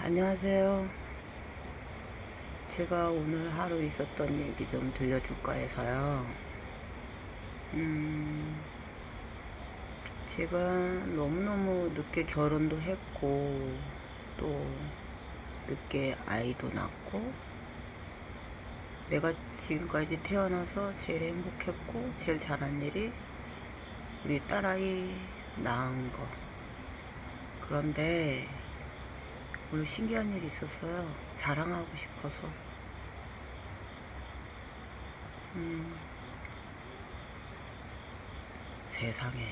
안녕하세요. 제가 오늘 하루 있었던 얘기 좀 들려줄까 해서요. 제가 너무너무 늦게 결혼도 했고, 또 늦게 아이도 낳고, 내가 지금까지 태어나서 제일 행복했고, 제일 잘한 일이 우리 딸아이 낳은 거. 그런데 오늘 신기한 일이 있었어요. 자랑하고 싶어서. 세상에.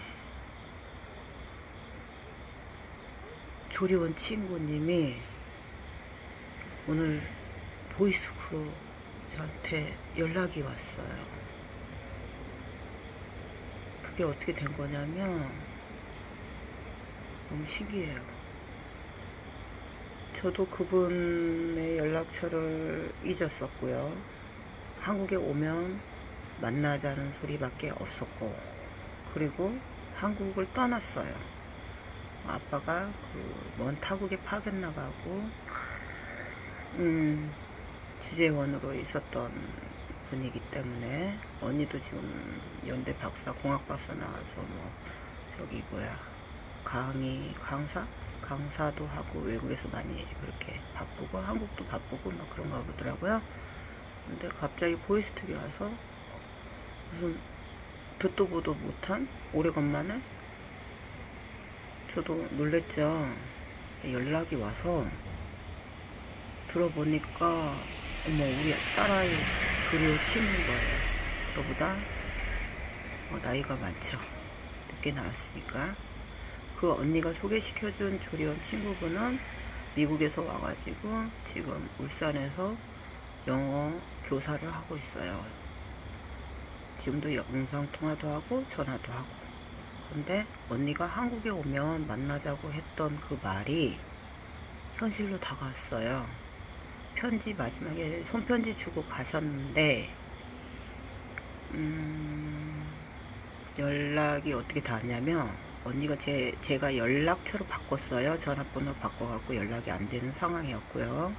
조리원 친구님이 오늘 보이스크로 저한테 연락이 왔어요. 그게 어떻게 된 거냐면 너무 신기해요. 저도 그분의 연락처를 잊었었고요. 한국에 오면 만나자는 소리밖에 없었고, 그리고 한국을 떠났어요. 아빠가 그 먼 타국에 파견 나가고 주재원으로 있었던 분이기 때문에, 언니도 지금 연대 박사, 공학 박사 나와서 강사도 하고 외국에서 많이 그렇게 바쁘고 한국도 바쁘고 막 그런가 보더라고요. 근데 갑자기 보이스톡이 와서 무슨 듣도 보도 못한 오래간만에, 저도 놀랬죠. 연락이 와서 들어보니까 어머, 우리 딸아이 둘이 치는 거예요. 저보다 나이가 많죠. 늦게 나왔으니까. 그 언니가 소개시켜준 조리원 친구분은 미국에서 와가지고 지금 울산에서 영어 교사를 하고 있어요. 지금도 영상통화도 하고 전화도 하고. 근데 언니가 한국에 오면 만나자고 했던 그 말이 현실로 다가왔어요. 편지 마지막에 손편지 주고 가셨는데 연락이 어떻게 닿았냐면, 언니가 제가 연락처를 바꿨어요. 전화번호를 바꿔갖고 연락이 안 되는 상황이었고요.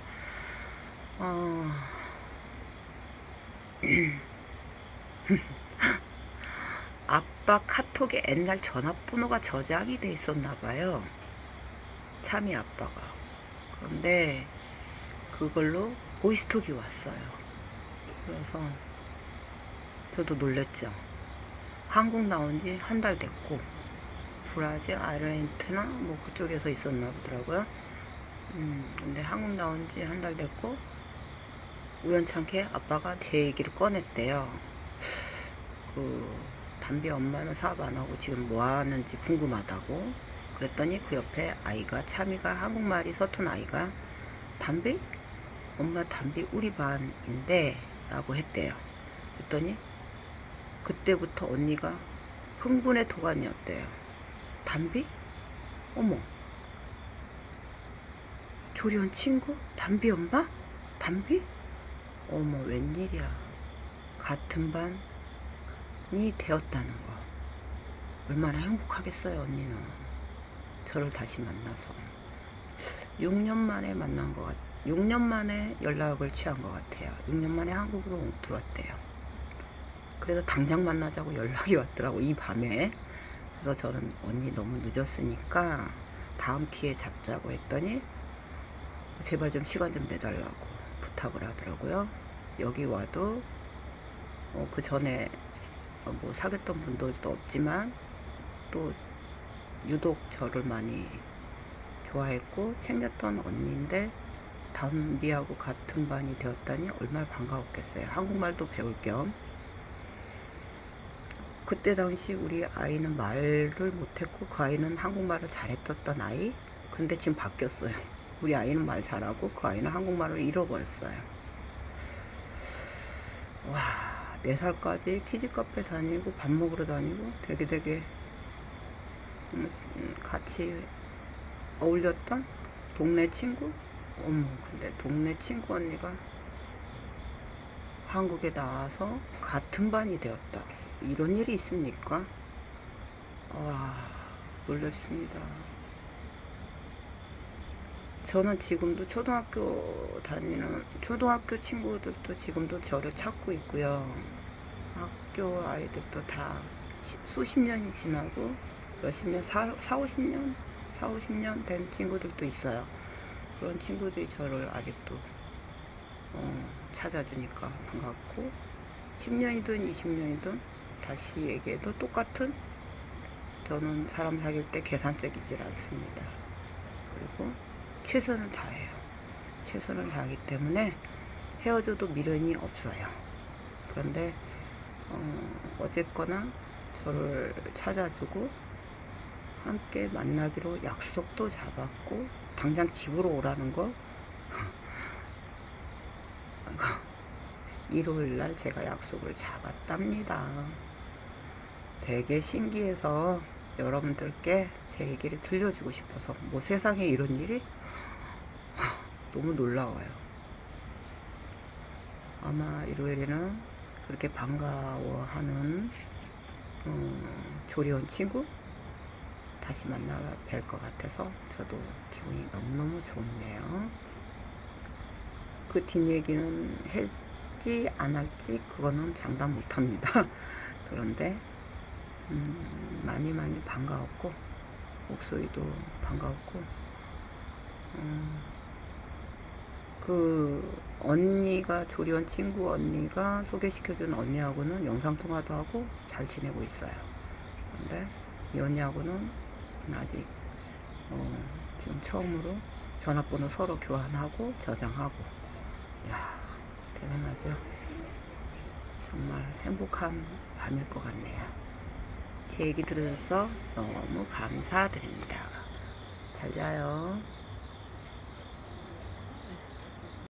아빠 카톡에 옛날 전화번호가 저장이 돼 있었나봐요. 참이 아빠가. 그런데 그걸로 보이스톡이 왔어요. 그래서 저도 놀랬죠. 한국 나온 지 한 달 됐고, 브라질, 아르헨티나 뭐 그쪽에서 있었나 보더라고요. 근데 한국 나온 지 한 달 됐고, 우연찮게 아빠가 제 얘기를 꺼냈대요. 담비 엄마는 사업 안 하고 지금 뭐 하는지 궁금하다고. 그랬더니 그 옆에 아이가, 참이가 한국말이 서툰 아이가, 담비? 엄마 담비 우리 반인데 라고 했대요. 그랬더니 그때부터 언니가 흥분의 도가니였대요. 담비? 어머, 조리원 친구? 담비 엄마? 담비? 어머, 웬일이야. 같은 반이 되었다는 거. 얼마나 행복하겠어요, 언니는. 저를 다시 만나서 6년 만에 만난 것 같아요. 6년 만에 연락을 취한 것 같아요. 6년 만에 한국으로 들어왔대요. 그래서 당장 만나자고 연락이 왔더라고, 이 밤에. 그래서 저는 언니 너무 늦었으니까 다음 기회에 잡자고 했더니 제발 좀 시간 좀 내달라고 부탁을 하더라고요. 여기 와도 그 전에 뭐 사귀었던 분들도 없지만 또 유독 저를 많이 좋아했고 챙겼던 언니인데 담비하고 같은 반이 되었다니 얼마나 반가웠겠어요. 한국말도 배울 겸. 그때 당시 우리 아이는 말을 못했고 그 아이는 한국말을 잘했었던 아이. 근데 지금 바뀌었어요. 우리 아이는 말 잘하고 그 아이는 한국말을 잃어버렸어요. 와, 4살까지 키즈카페 다니고 밥 먹으러 다니고 되게 같이 어울렸던 동네 친구? 어머, 근데 동네 친구 언니가 한국에 나와서 같은 반이 되었다. 이런 일이 있습니까? 와, 놀랐습니다. 저는 지금도 초등학교 친구들도 지금도 저를 찾고 있고요. 학교 아이들도 다 수십 년이 지나고 몇십 년, 50년 된 친구들도 있어요. 그런 친구들이 저를 아직도 찾아주니까 반갑고, 10년이든 20년이든 다시 얘기해도 똑같은, 저는 사람 사귈 때 계산적이질 않습니다. 그리고 최선을 다해요. 최선을 다하기 때문에 헤어져도 미련이 없어요. 그런데 어쨌거나 저를 찾아주고 함께 만나기로 약속도 잡았고, 당장 집으로 오라는 거 일요일날 제가 약속을 잡았답니다. 되게 신기해서 여러분들께 제 얘기를 들려주고 싶어서, 뭐 세상에 이런 일이 너무 놀라워요. 아마 일요일에는 그렇게 반가워하는 조리원 친구 다시 만나 뵐 것 같아서 저도 기분이 너무너무 좋네요. 그 뒷얘기는 할지 안 할지 그거는 장담 못합니다. 그런데 많이 반가웠고, 목소리도 반가웠고, 그 언니가, 조리원 친구 언니가 소개시켜준 언니하고는 영상통화도 하고 잘 지내고 있어요. 근데 이 언니하고는 아직 지금 처음으로 전화번호 서로 교환하고 저장하고, 이야, 대단하죠. 정말 행복한 밤일 것 같네요. 제 얘기 들으셔서 너무 감사드립니다. 잘 자요.